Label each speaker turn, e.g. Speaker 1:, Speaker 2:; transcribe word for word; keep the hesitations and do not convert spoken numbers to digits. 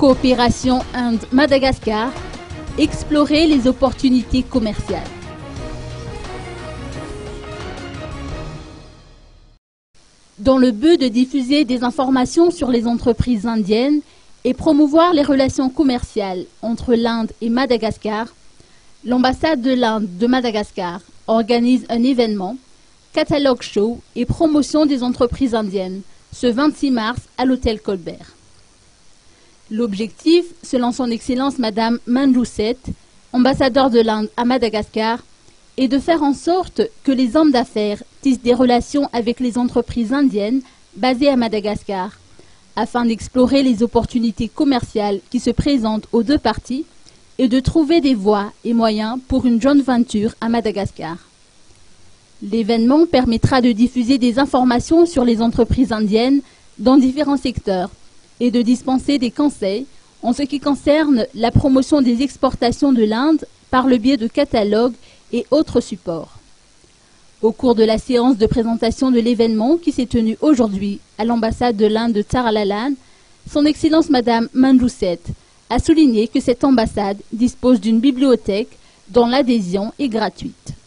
Speaker 1: Coopération Inde-Madagascar, explorer les opportunités commerciales. Dans le but de diffuser des informations sur les entreprises indiennes et promouvoir les relations commerciales entre l'Inde et Madagascar, l'ambassade de l'Inde de Madagascar organise un événement, catalogue show et promotion des entreprises indiennes, ce vingt-six mars à l'hôtel Colbert. L'objectif, selon son Excellence Madame Manju Seth, ambassadeur de l'Inde à Madagascar, est de faire en sorte que les hommes d'affaires tissent des relations avec les entreprises indiennes basées à Madagascar, afin d'explorer les opportunités commerciales qui se présentent aux deux parties et de trouver des voies et moyens pour une joint venture à Madagascar. L'événement permettra de diffuser des informations sur les entreprises indiennes dans différents secteurs et de dispenser des conseils en ce qui concerne la promotion des exportations de l'Inde par le biais de catalogues et autres supports. Au cours de la séance de présentation de l'événement qui s'est tenue aujourd'hui à l'ambassade de l'Inde de Taralalan, son Excellence Madame Manju Seth a souligné que cette ambassade dispose d'une bibliothèque dont l'adhésion est gratuite.